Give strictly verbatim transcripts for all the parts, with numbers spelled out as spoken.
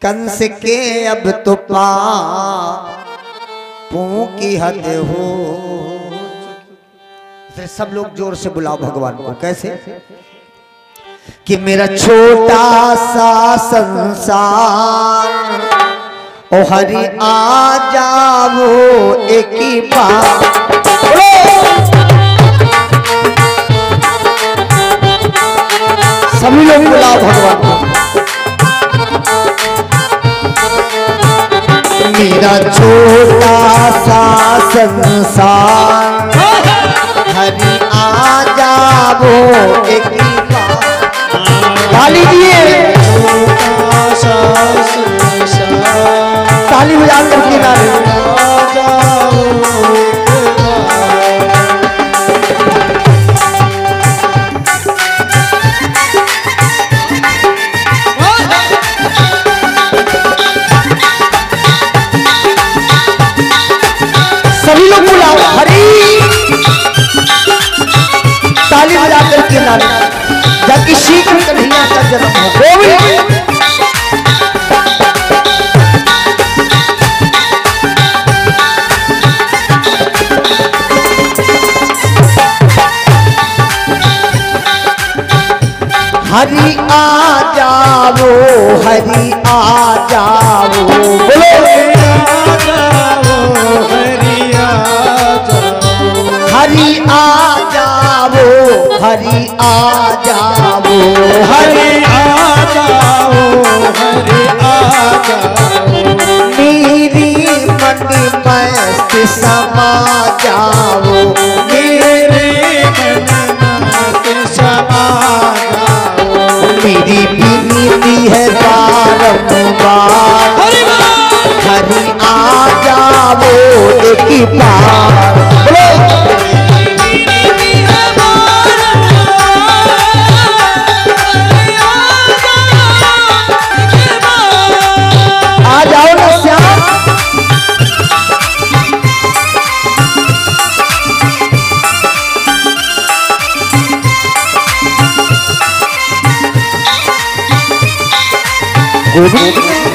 कंस के अब तो पापों की हद हो। फिर सब लोग जोर से बुलाओ भगवान को। कैसे कि मेरा छोटा सा संसार ओ हरि आ जाओ एक ही बार। सभी लोग बुलाओ भगवान को। मेरा छोटा सा संसार हरि आ जाओ एक ही बार। ताली दिए, ताली बजा कर किनारे। सभी लोग बुलाओ हरी। ताली बजाकर किनारे जाके शीघ्र कन्हैया का जन्म हो। गोविंद हरि आ जाओ, हरि आ जाओ, बोलो हरि आ जाओ, हरि आ जाओ, हरि आ जाओ, हरि आ जाओ। मेरी मन मस्त समा जाओ, मेरे मन मस्त समा जाओ। मेरी विनती है बारंबार हरि आ जाओ एक ही बार। आ जाओ ना श्याम। गोविंद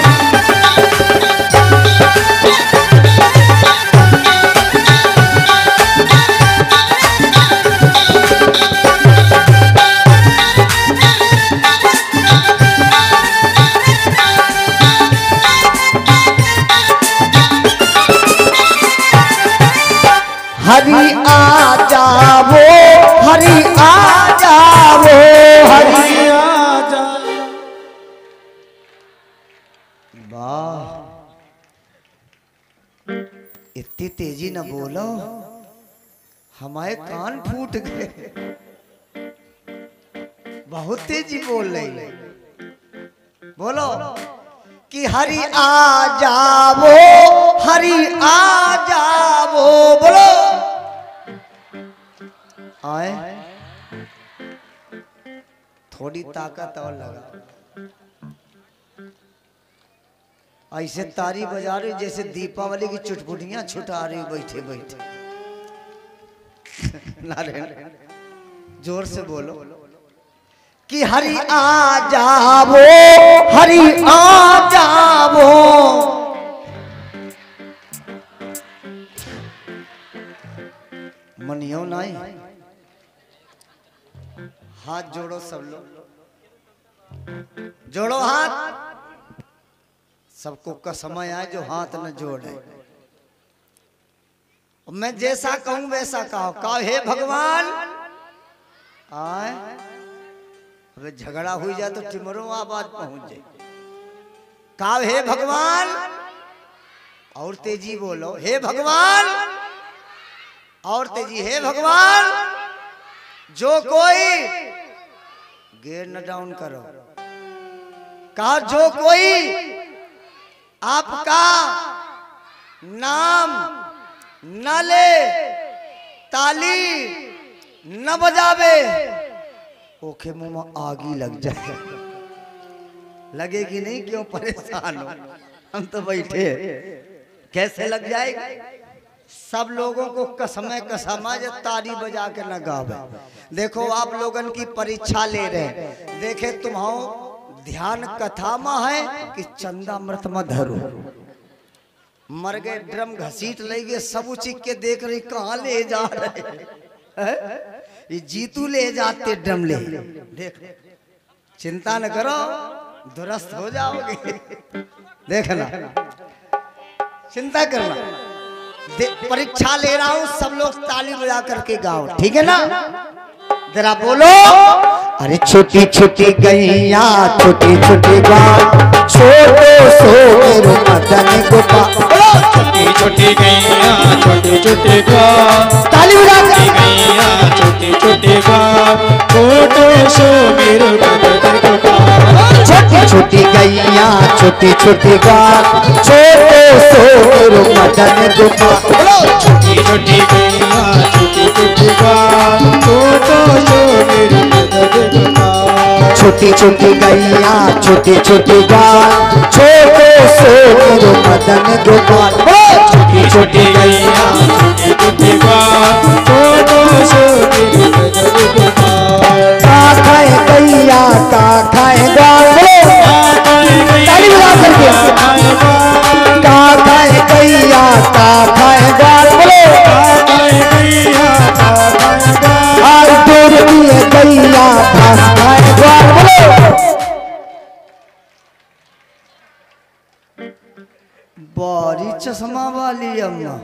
हरि आ जाओ, हरि आ जाओ, हरि आ जाओ। वाह, इतनी तेजी न बोलो, हमारे कान फूट गए। बहुत तेजी बोल रही। बोलो कि हरि आ जाओ, हरि आ जाओ, बोलो। आए थोड़ी ताकत और लगा। ऐसे तारी बजा रही जैसे दीपावली की चुटपुटियां छुटा रही बैठे बैठे। नारायण जोर से बोलो कि हरि आ जाओ, हरि आ जाओ। मनियो नहीं, हाथ जोड़ो सब लोग, जोड़ो हाथ। सबको का समय आए जो हाथ न जोड़े। मैं जैसा कहूं वैसा कहो। कहो हे भगवान। आए अबे झगड़ा हुई जाए तो टिमरो आवाज पहुंच जाए। कहो हे भगवान, और तेजी बोलो हे भगवान, और तेजी हे भगवान। जो कोई गेयर न डाउन करो। कहा जो कोई आपका नाम न ले, ताली न बजावे, ओखे मुंह में आगी लग जाए। लगेगी नहीं, क्यों परेशान हो, हम तो बैठे। कैसे लग जाएगी? सब लोगों को कसमे कसमा जो ताली बजा के न गावे। देखो आप लोगन की परीक्षा ले रहे, देखे तुम ध्यान कथा में है कि चंदा मृत में धरो। मर गए ड्रम घसीट ले गए, सब उचिक के देख रही कहाँ ले जा रहे है? ये जीतू ले जाते ड्रम ले। देख चिंता न करो, दुरुस्त हो जाओगे। देखना चिंता करना, परीक्षा ले रहा हूं, सब लोग ताली बजा करके गाओ, ठीक है ना? जरा बोलो। अरे छोटी छोटी गैया छोटी छोटी बात, छोटो सो मेरो मदन गोपाल। छोटी छोटी गैया छोटी छोटी बात, ताली बजा छोटी गैया छोटी छोटी बात, छोटो सो मेरो मदन गोपाल। छोटी छोटी गैया छोटी छोटी बात, छोटो सो मेरो मदन गोपाल। छोटी छोटी गैया छोटी छोटी बात, छोटो सो मेरो मदन गोपाल। छोटी छोटी गैया छोटी छोटी बात, छोटो सो मेरो मदन गोपाल। छोटी छोटी गैया छोटी छोटी बात, छोटो सो मेरो मदन गोपाल। का खाए गैया का खाए गाल, ताली बजा करके। का खाए गैया का खाए गाल, आज दूर दिए गैया घास खाए गाल। बारी चश्मा वाली अम्मा,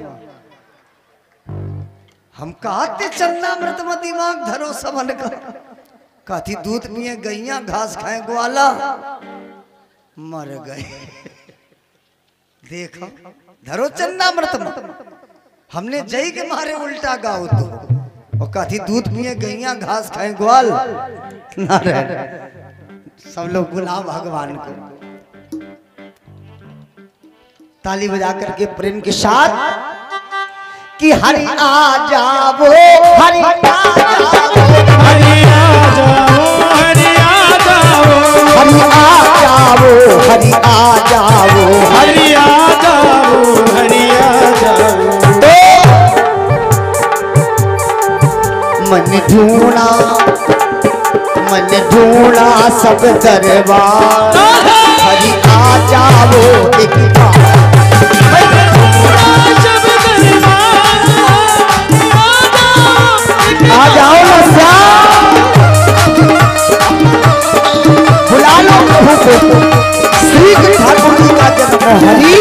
हम कहते चंदा मृत में दिमाग धरो सबन का। कथी दूध पिए गैया घास खाए ग्वाला, मर गए। देखो धरो चंदा मृत में, हमने जय के मारे उल्टा गाओ तो, और कथी दूध पिए गैया घास खाए ग्वाल। सब लोग बुलाओ भगवान को, ताली बजा करके प्रेम के साथ कि हरि आ जाओ हरि आ जाओ हरि आ जाओ हरि आ जाओ हरि आ जाओ हरि आ जाओ हरि आ जाओ हरि आ जाओ। मन ढूंढा मन ढूंढा सब दरबार, हरि आ जाओ एक बार। आ जाओ ना श्याम, बुला लो प्रभु को। श्री ठाकुर जी का जन्म हरि।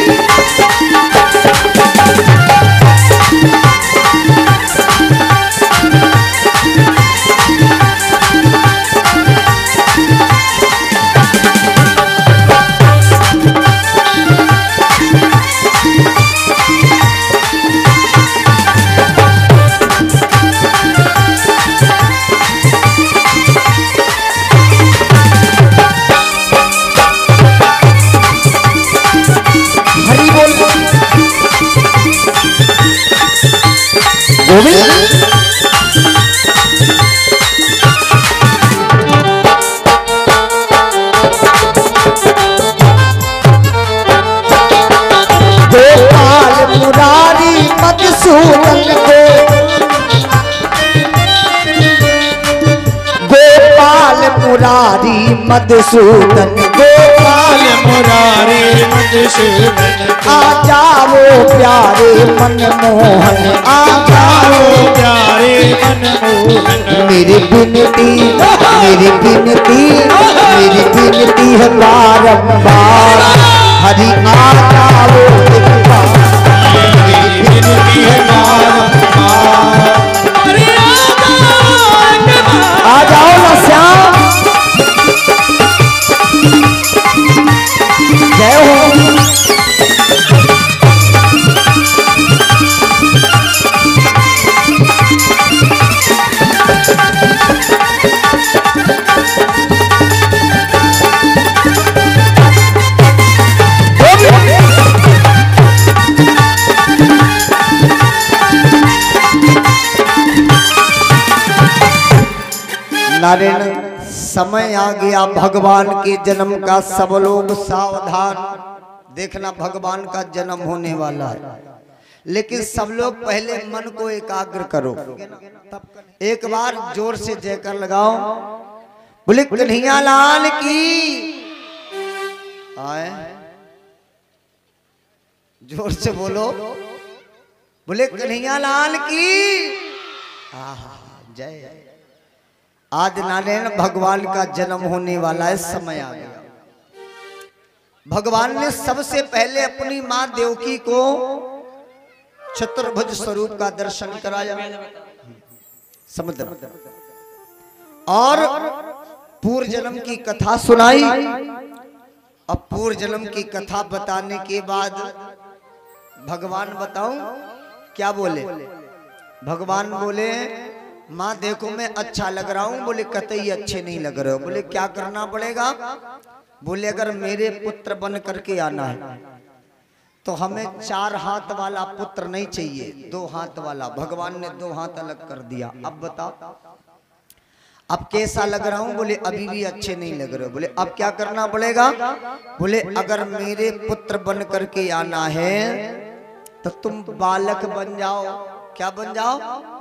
गोपाल मुरारी मधुसूदन को, गोपाल मुरारी मधुसूदन, गोपाल मुरारी मधुसूदन, आ जाओ प्यारे मनमोहन, आ जाओ प्यारे मनमोहन। मेरी विनती मेरी विनती मेरी विनती है बारंबार, हरि आ जाओ एक बार। मेरी विनती है बारंबार, हरि आ जाओ एक बार। आ जाओ ना श्याम, जय हो। नारायण समय आ गया भगवान के जन्म का, सब लोग सावधान। देखना भगवान का जन्म होने वाला है, लेकिन सब लोग पहले मन को एकाग्र करो। एक बार जोर से जयकार लगाओ, बोले कन्हैया लाल की आए, जोर से बोलो, बोले कन्हैया लाल की आहा जय। आज नारायण भगवान का जन्म होने वाला है, समय आ गया। भगवान ने सबसे पहले अपनी मां देवकी को चतुर्भुज स्वरूप का दर्शन कराया समुद्र, और पूर्व जन्म की कथा सुनाई। अब पूर्व जन्म की कथा बताने के बाद भगवान बताऊं क्या बोले? भगवान बोले माँ देखो मैं अच्छा लग रहा हूं। बोले कतई अच्छे नहीं लग रहे हो। बोले क्या करना पड़ेगा? बोले अगर मेरे पुत्र बन करके आना है तो हमें चार हाथ वाला पुत्र नहीं चाहिए, दो हाथ वाला। भगवान ने दो हाथ अलग कर दिया। अब बताओ अब कैसा लग रहा हूं? बोले अभी भी अच्छे नहीं लग रहे हो। बोले अब क्या करना पड़ेगा? बोले अगर मेरे पुत्र बन करके आना है तो तुम बालक बन जाओ। क्या बन जाओ?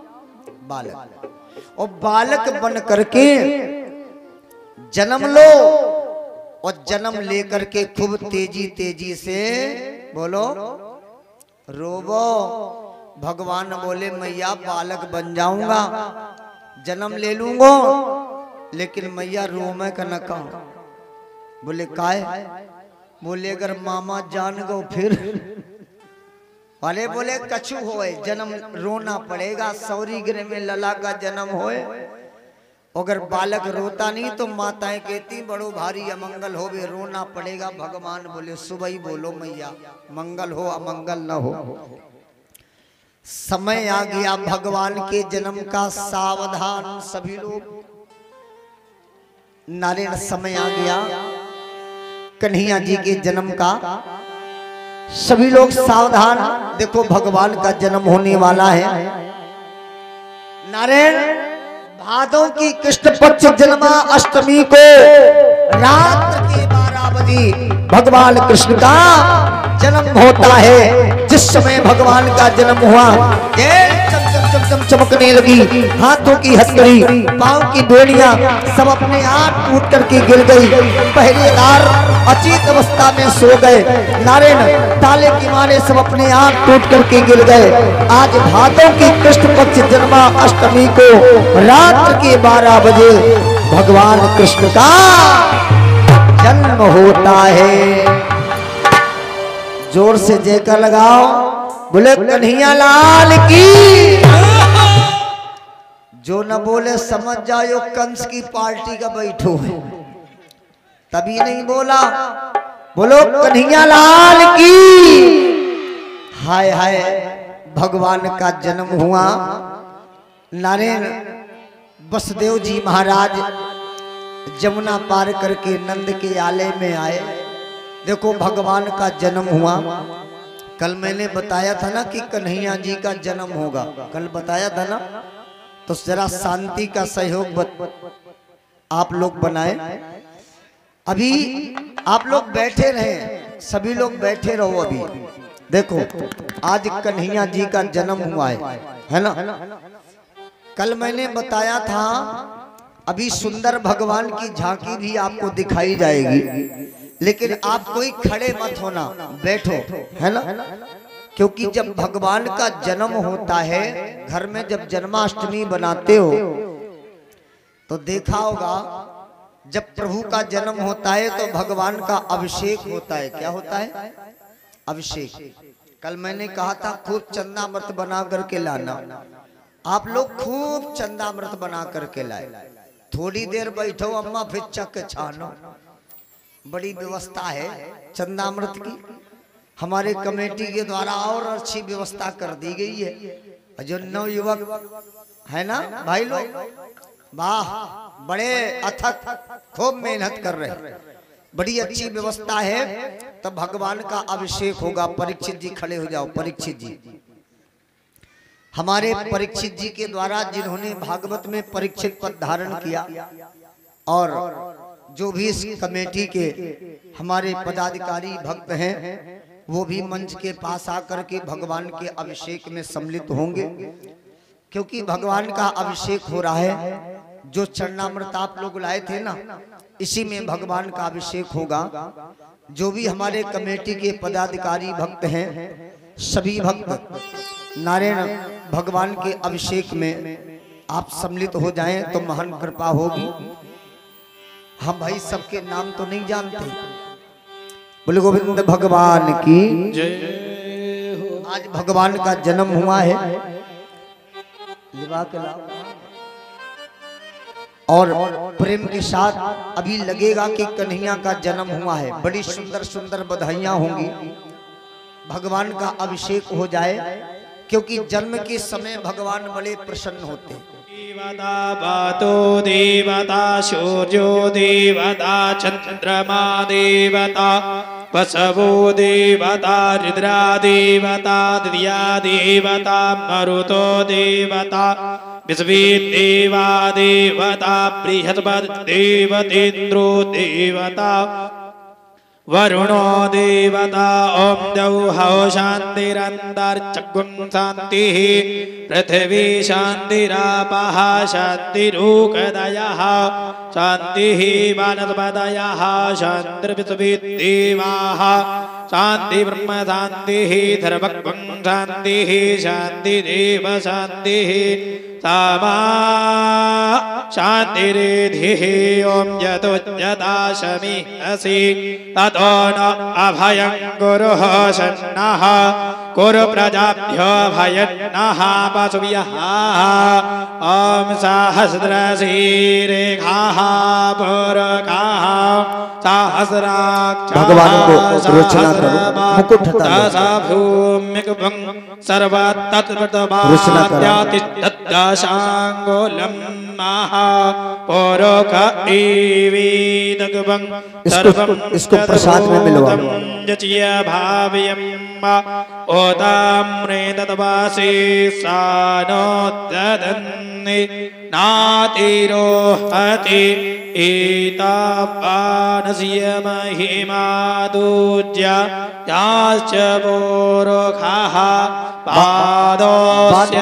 बालक। और बालक बन करके जन्म लो, और जन्म लेकर के खूब तेजी तेजी से बोलो रोबो। भगवान बोले मैया बालक बन जाऊंगा, जन्म ले लूंगा, लेकिन मैया रोमे का न कहा। बोले काय? बोले अगर मामा जान गो फिर। अरे बोले कछु होए जन्म रोना पड़ेगा। सौरी गृह में लला का जन्म होए, अगर बालक रोता नहीं तो माताएं कहती बड़ो भारी अमंगल हो, वे रोना पड़ेगा। भगवान बोले सुबह ही बोलो मैया, मंगल हो अमंगल न हो। समय आ गया भगवान के जन्म का, सावधान सभी लोग। नारायण समय आ गया कन्हैया जी के जन्म का, सभी लोग सावधान। देखो भगवान का जन्म होने वाला है। नारायण भादों की कृष्ण पक्ष जन्मा अष्टमी को रात के बारह बजे भगवान कृष्ण का जन्म होता है। जिस समय भगवान का जन्म हुआ चम चम चम चम चमकने लगी, हाथों की हथकड़ी, पांव की बेड़ियां सब अपने आप टूट करके गिर गई। पहरेदार अचेत अवस्था में सो गए। नारायण ताले की मारे सब अपने आप टूट करके गिर गए। आज भादों की कृष्ण पक्ष जन्मा अष्टमी को रात्र के बारह बजे भगवान कृष्ण का जन्म होता है। जोर से जयकार लगाओ, बोले कन्हैया लाल की। जो न बोले समझ जाओ कंस की पार्टी का बैठो है, तभी नहीं बोला। बोलो कन्हैया लाल की। हाय हाय भगवान का जन्म हुआ। नारायण वसुदेव जी महाराज जमुना पार करके नंद के आलय में आए। देखो भगवान का जन्म हुआ। कल मैंने बताया था ना कि कन्हैया जी का जन्म होगा, कल बताया था ना। तो जरा शांति का सहयोग बत, आप लोग बनाए। अभी आप लोग बैठे रहे, सभी लोग बैठे रहो। अभी देखो आज कन्हैया जी का जन्म हुआ है, है ना। कल मैंने बताया था अभी सुंदर भगवान की झांकी भी आपको दिखाई जाएगी, लेकिन आप कोई खड़े मत होना, बैठो, है ना। क्योंकि जब भगवान का जन्म होता है, घर में जब जन्माष्टमी बनाते हो तो देखा होगा जब प्रभु का जन्म होता है तो भगवान का अभिषेक होता है। क्या होता है? अभिषेक। कल मैंने कहा था खूब चंदामृत बना करके लाना। आप लोग खूब चंदामृत बना करके लाए। थोड़ी देर बैठो अम्मा, फिर चक छानो। बड़ी व्यवस्था है चंदामृत की, हमारे कमेटी के द्वारा और अच्छी व्यवस्था कर दी गई है। जो नव युवक है ना भाई लोग, वाह बड़े अथक खूब मेहनत कर रहे हैं, बड़ी अच्छी व्यवस्था है। तब भगवान का अभिषेक होगा। परीक्षित जी खड़े हो जाओ। परीक्षित जी, हमारे परीक्षित जी के द्वारा जिन्होंने भागवत में परीक्षित पद धारण किया, और जो भी इस कमेटी के हमारे पदाधिकारी भक्त हैं वो भी मंच के पास आकर के भगवान के अभिषेक में सम्मिलित होंगे। क्योंकि भगवान का अभिषेक हो रहा है। जो चरणामृत आप लोग लाए थे ना, इसी में भगवान का अभिषेक होगा। जो भी हमारे कमेटी के पदाधिकारी भक्त हैं, सभी भक्त नारायण भगवान के अभिषेक में आप सम्मिलित हो जाएं तो महान कृपा होगी। हम भाई सबके नाम तो नहीं जानते। बोले गोविंद भगवान की जय हो। आज भगवान का जन्म हुआ है लिवा के लाओ। और प्रेम के साथ अभी लगेगा कि कन्हैया का जन्म हुआ है। बड़ी सुंदर सुंदर बधाइयां होंगी। भगवान का अभिषेक हो जाए, क्योंकि जन्म के समय भगवान बड़े प्रसन्न होते हैं। देवता वातो देवता सूर्यो देवता चंद्रमा देवता वसवो देवता रुद्रा देवता दिया देवता मरुतो देवता विश्वे देवा देवता बृहस्पतिर्देवतेन्द्रो देवता वरुणो देवता ओम द्यौः शान्तिरन्तरिक्षं शान्तिः पृथिवी शान्तिरापः शान्तिरूकदयः शान्तिः वनस्पतयः शान्तिर्विश्वेदेवाः शान्ति ब्रह्म शान्तिः सर्वगं शान्तिः शान्तिरेव शान्तिः सामा शान्तिरेधिः ओम यतो यदा शमिषसि ततो न अभयं गुरुः शन्नः कुरु प्रजाभ्यो भयन्नः पशुभ्यः ओम सहस्रशीरेखाः पुरखाः सहस्राक्षाः भगवान को रोचना करो, मुकुट हटा लो। भूम्यकं सर्वतत्त्वभात्यातिदशाङ्गुलं महा पुरुख एवेदगवं सर्वं इसको प्रसाद में मिलवा लो। यच्य भाव्यं ओताम्रे तद्वासे सानोददन्नि नातिरोहति एतावानस्य महिमा दूज्या याश्च पुरुखाः पादोस्य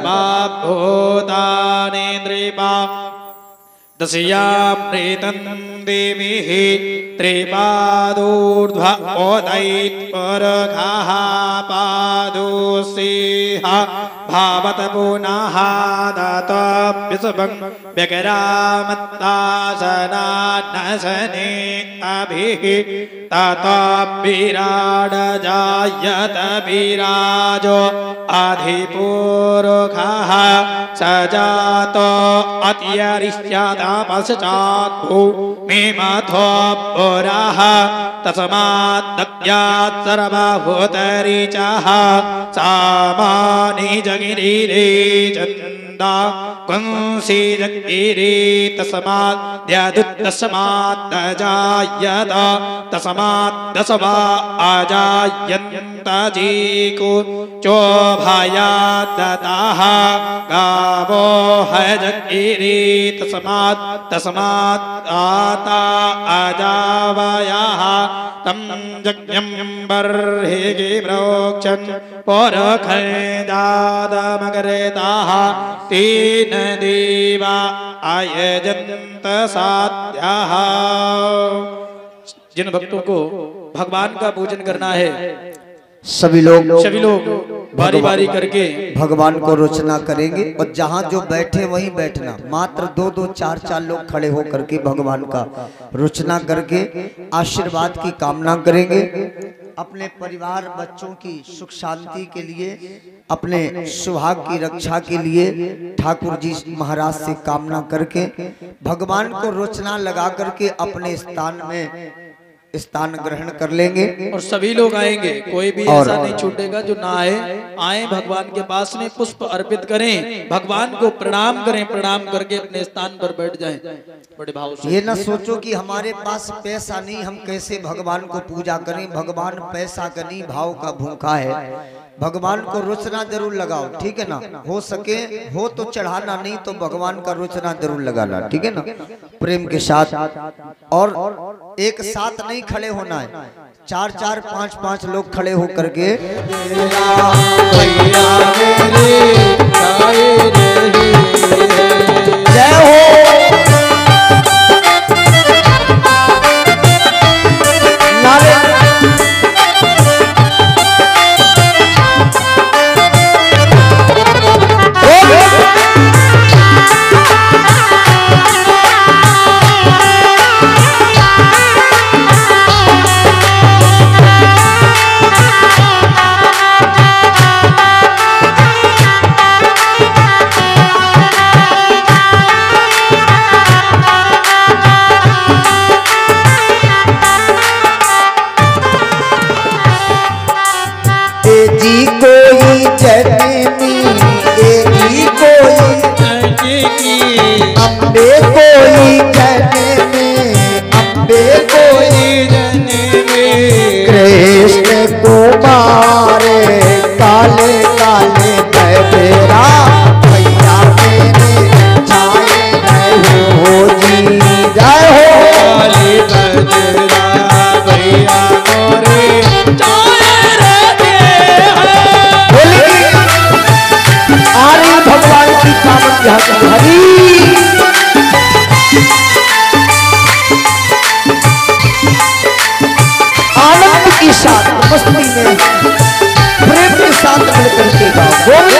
दशभाभूतानेन्द्रिपा दशयां प्रेतं देवीः त्रिपादूर्ध्व ओदैत्पुरखाः पादोऽसिह भावत पुनः दत्तव्यसभं व्यग्रामत्तासनानशने अभिः ततः विराड जायत विराजो अधिपुरुषः सजातो अत्यरिष्यतापश्चात् भूमिमथो पुरः तस्माद्दग्यात् सर्वभूतरिचः सामानि जगिरिरे चन्दा कुंसी जगिरे तस्माद्यदुत्तस्मात् अजायत तस्मात् दशवा अजायन्त जीको चोभयात् दताः गावो हजगिरे तस्मात् तस्मात् आता अजावयाः तं यज्ञं बर्हिगे प्रोक्षन् पुरखैदादमग्रेताः तेन देवा आयजन्त साध्याः। जिन भक्तों को भगवान का पूजन करना है, सभी लोग सभी लोग बारी बारी करके भगवान को रोचना करेंगे। और जहाँ जो बैठे वहीं बैठना। मात्र दो दो चार चार लोग खड़े होकर के भगवान का रोचना करके आशीर्वाद की कामना करेंगे। अपने परिवार बच्चों की सुख शांति के लिए, अपने सुहाग की रक्षा के लिए ठाकुर जी महाराज से कामना करके भगवान को रोचना लगा करके अपने स्थान में स्थान ग्रहण कर लेंगे। और सभी लोग आएंगे, कोई भी ऐसा नहीं छूटेगा जो ना आए। आए भगवान के पास में पुष्प अर्पित करें, भगवान को प्रणाम करें, प्रणाम करके अपने स्थान पर बैठ जाएं बड़े भाव से। ये ना सोचो कि हमारे पास पैसा नहीं, हम कैसे भगवान को पूजा करें। भगवान पैसा का नहीं, भाव का भूखा है। भगवान को रोचना जरूर लगाओ, ठीक है ना। हो सके हो तो चढ़ाना, नहीं तो भगवान का रोचना जरूर लगाना, ठीक है ना, प्रेम के साथ। और एक साथ नहीं खड़े होना है, चार चार पांच पांच लोग खड़े होकर के जय हो। कृष्ण कुमार काले काले बजरा भैया मेरे छाए गए हो जी। जय हो काले बजरा भैया मोरे छाए रहते हैं। बोलिए आर्य भगवान की कामत हरी। आनंद के साथ मस्ती में प्रेम के साथ मिलकर के गाओ।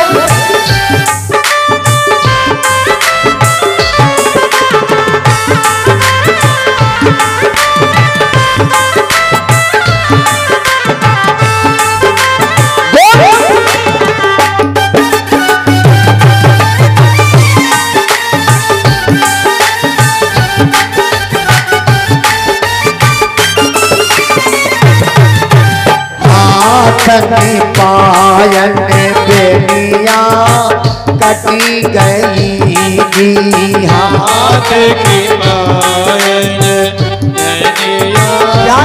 पायन बेनिया कटी गई जी। हाथ की पायन बेनिया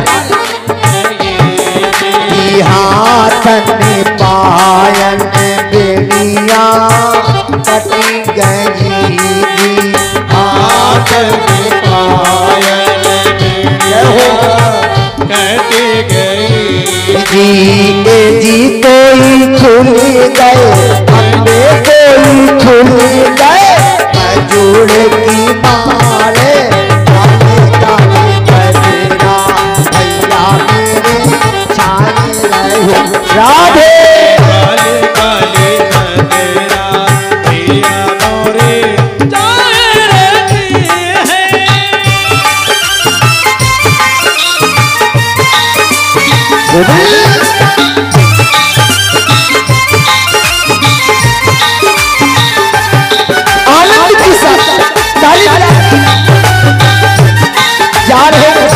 हाथ में पायन बेनिया कटी गई जी। हाथ में पायन बेनिया कटी गई जी। जी कोई खुल गए हमने कोई खुल गए मजूर की मारे काले काले बजरा भैया मेरे छाए रहे हो। राधे काले काले बजरा भैया मोरे छाए रहते हैं। आनंद के साथ ताली जा रहे हैं।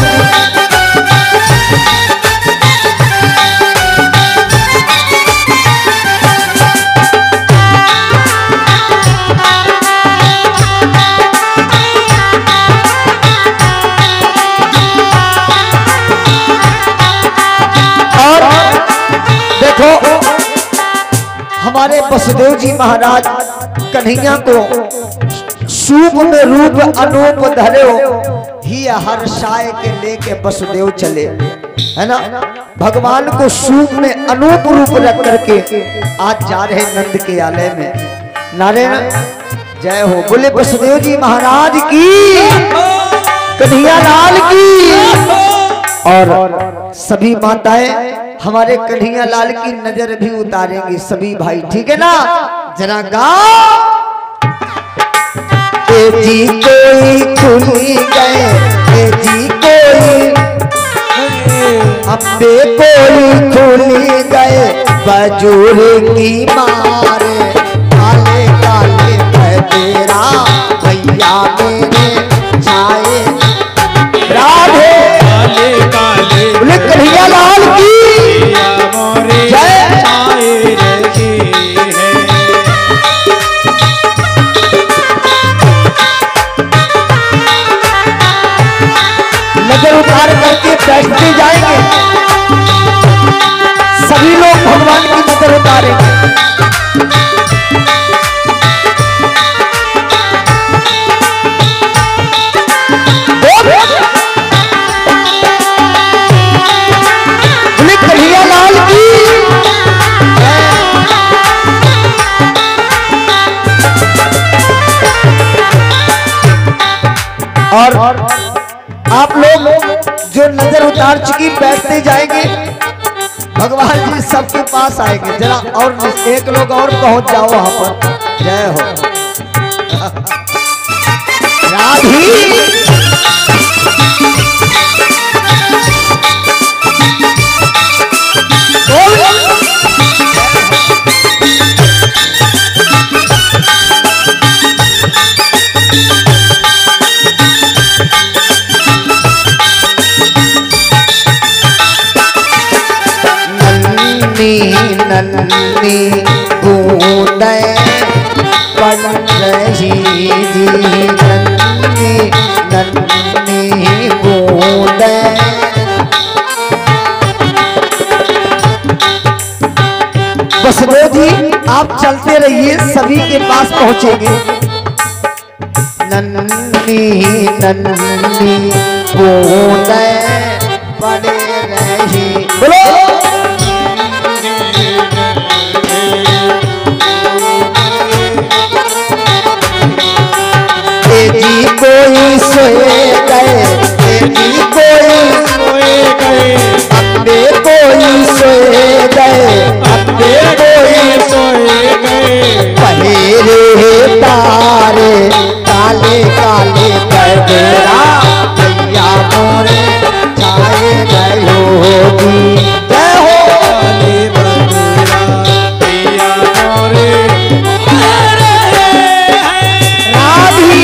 और देखो हमारे वसुदेव जी महाराज कन्हैया को सूप में रूप अनूप धरो ही हर साय के लेके वसुदेव चले है ना। भगवान को सूप में अनूप रूप रख करके आज जा रहे नंद के आलय में। नारायण जय हो। बोले वसुदेव जी महाराज की कन्हैया लाल की। और सभी माताएं हमारे कन्हैया लाल की नजर भी उतारेंगी सभी भाई, ठीक है ना। जरा गाओ। ए जी कोई खुली गए ए जी कोई अम्बे कोई खुली गए बजूर की मारे काले काले बजरा भैया मेरे छाए। राधे काले काले बोले कन्हैया लाल की मोरे जय। छाए रहते हैं। नजर उतार करके बैठते जाएंगे सभी लोग भगवान की नजर उतारेंगे। बोले कन्हैया लाल की। और आप लोग जो नजर उतार चुकी बैठते जाएंगे भगवान जी सबके पास आएंगे। जरा और एक लोग और पहुंच जाओ वहां पर। जय हो। राधी नन्नी बूंदे पड़ रही जी। नन्नी नन्नी बूंदे चलते रहिए, सभी के पास पहुंचेंगे। नन्ही नन्ही बूंदे पड़े रही, बोलो जी कोई सोए गए, जी कोई सोए गए, अपने कोई सोए गए, अपने कोई सोए गए। पहेरे तारे काले काले बदरा भैया मोरे छाए गए होगी। जय हो काले बदरा भैया मोरे राधी।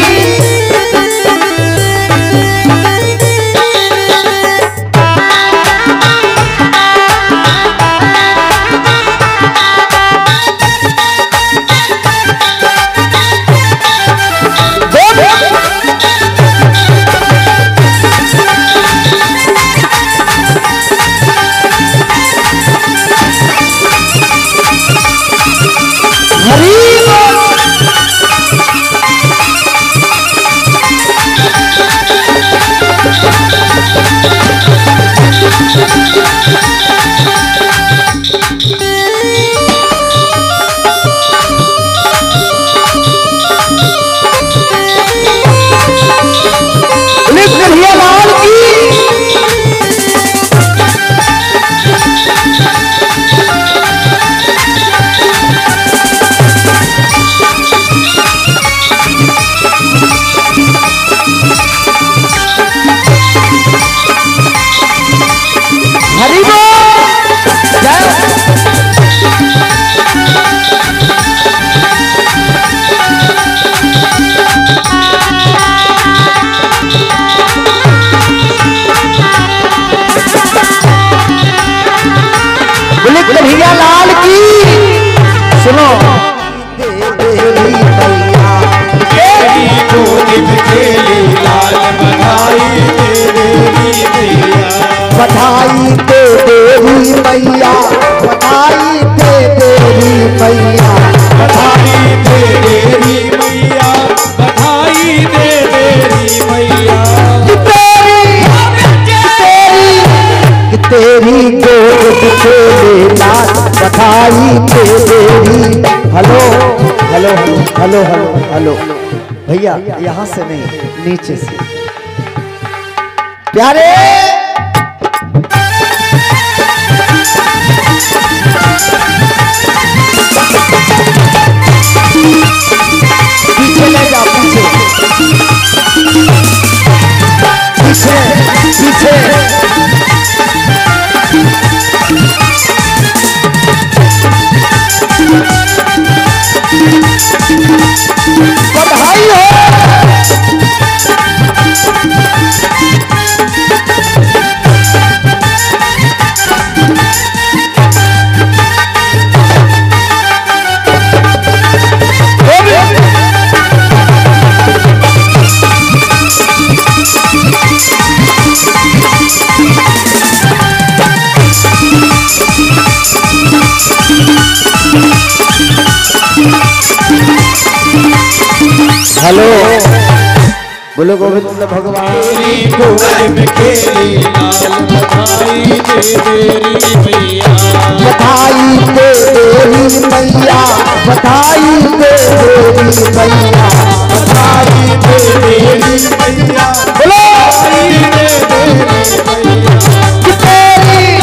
कन्हैया लाल की। सुनो तेरी मैया तेरी गोद खेली लाल बधाई तेरी मैया, बधाई ते तेरी मैया, बधाई ते तेरी मैया, बधाई ते तेरी मैया, बधाई ते तेरी मैया। तेरी गोद खेले लाल बधाई ते तेरी। Hello hello hello hello hello भैया, यहाँ से नहीं नीचे से प्यारे। पीछे ले जा, पीछे पीछे पीछे। बधाई हो। हेलो बोलो गोविंद भगवान तेरी गोद में खेली लाल बधाई दे तेरी मैया, बधाई दे तेरी मैया, बधाई दे तेरी मैया, बधाई दे तेरी मैया, बोलो बधाई दे तेरी मैया। तेरी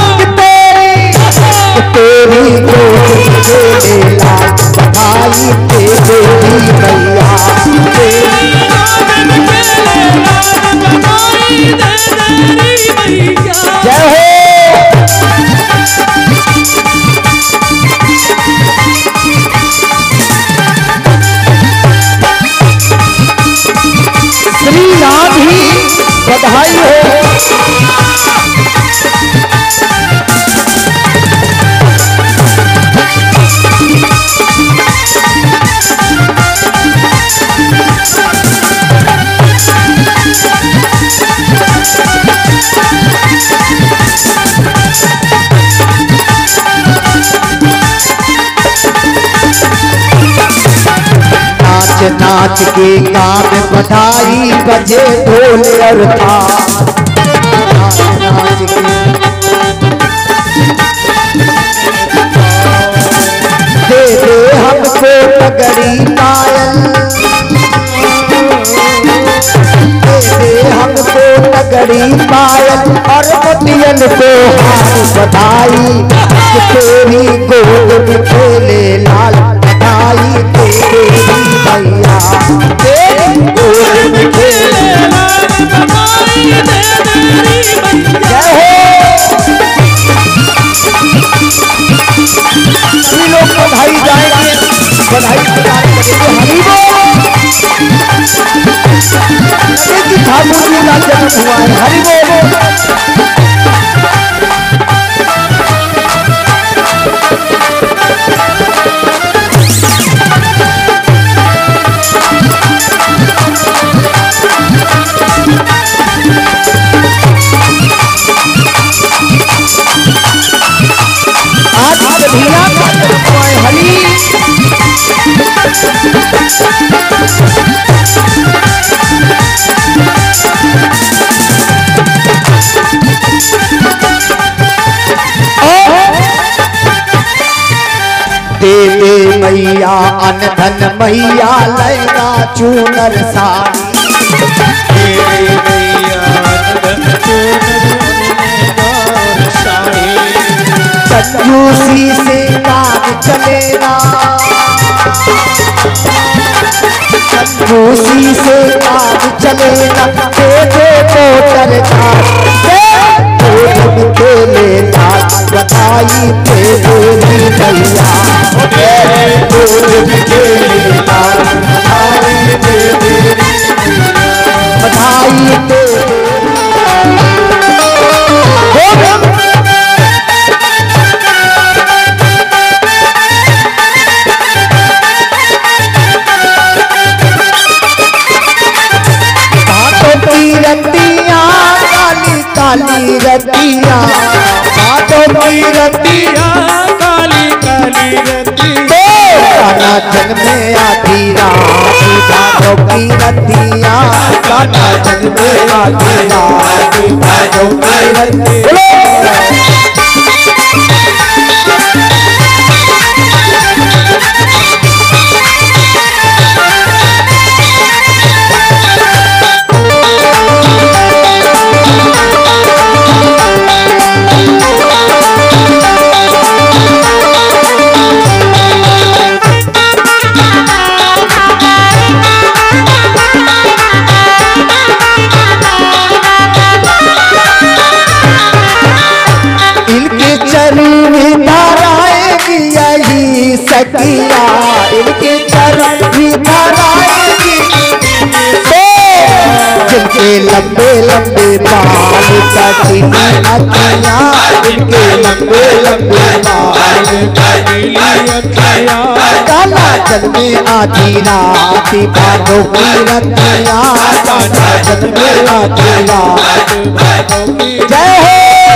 तेरी तेरी गोद में खेली लाल बधाई दे तेरी मैया, जय हो। श्री राधी बधाई हो। नाच नाच के काम बधाई बजे ढोल और था नाच नाच के दे दे हमको नगरी पायल दे दे हमको नगरी पायल और मोतियन को हार बधाई तेरी गोद में खेले लाल बधाई तेरी भैया तेरी गोद में खेले लाल बधाई तेरी भैया सभी लोग बधाई जाएंगे बधाई हरी बोल ठाकुर जी का जन्म हुआ है हरि बोल आज कन्हैया का जन्म हुआ है हरि दे दे मैया अनधन मैया लैला चूनर साड़ी दे दे मैया अनधन चूनर साड़ी कंजूसी से काम चलेगा कंजूसी से काम चलेगा दे दे मोटर खेले नाच बधाई तेरी भैया बधाई बातों की रतियां काली काली रतियां बातों की रतियां काली काली रतियां जन में आधी रात बातों की रतियां काला जन में आधी रात बातों की रतियां सकिया इनके चरण भी धराएगी जिनके लंबे लंबे बाल कटीली अखियां इनके लंबे लंबे बाल कटीली अखियां काला जन में आधी रात बातों की रतियां काला जन में आधी रात बातों की जय हो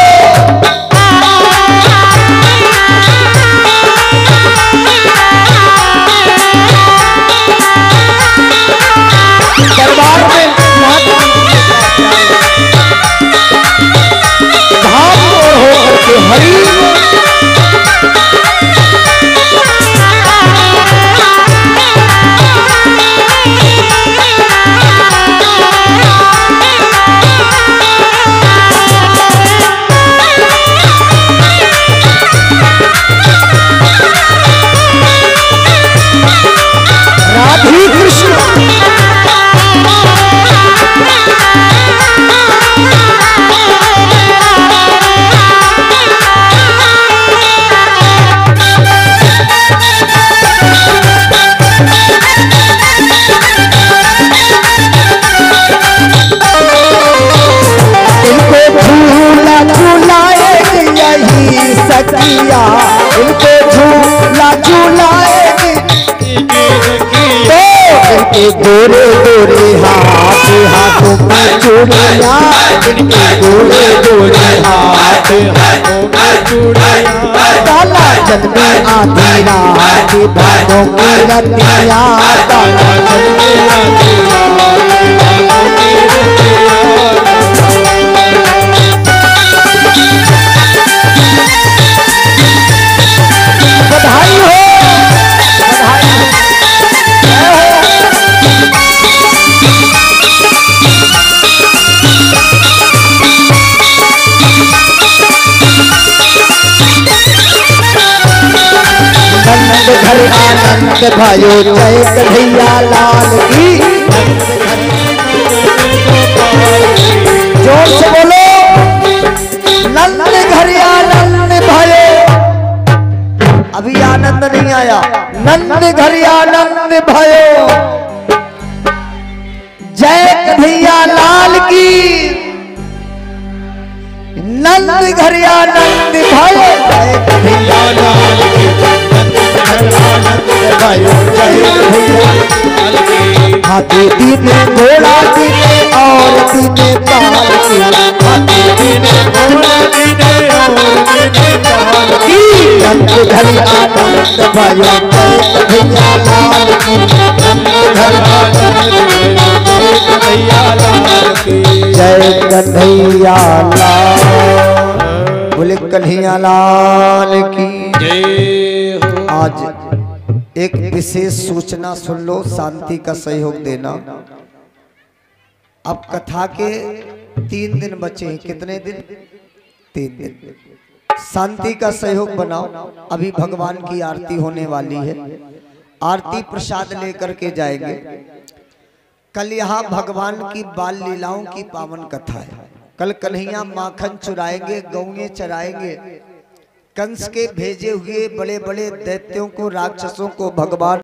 सकिया इनको झूला झूलाएगी तो इनके गोरे गोरे हाथ हाथों में चूड़ियां इनके गोरे गोरे हाथ हाथों में चूड़ियां काला चल में आधी रात भादों की रतिया तारा चल में आधी बधाई हो बधाई हो नंद घर आनंद भयो जय कन्हैया लाल की जोर से बोलो नंद घर आनंद भयो अभी आनंद नहीं आया नंद घर आनंद भयो जय कन्हैया लाल की नंद घर आनंद भयो जय कन्हैया लाल की हाथी दीने घोड़ा दीने और दीने पाल की हाथी दीने घोड़ा दीने और दीने पाल की नंद घर आनंद भयो जय कन्हैया लाल की नंद घर आनंद जय कन्हैया लाल की जय कन्हैया लाल बोले कन्हैया लाल की जय। आज एक विशेष सूचना सुन लो, शांति का सहयोग देना। अब कथा के तीन दिन बचे हैं। कितने दिन? तीन दिन। शांति का सहयोग बनाओ। अभी भगवान की आरती होने वाली है। आरती प्रसाद लेकर के जाएंगे। कल यहाँ भगवान की बाल लीलाओं की पावन कथा है। कल कन्हैया माखन चुराएंगे, गौएं चराएंगे। कंस के भेजे हुए बड़े बड़े दैत्यों को, राक्षसों को भगवान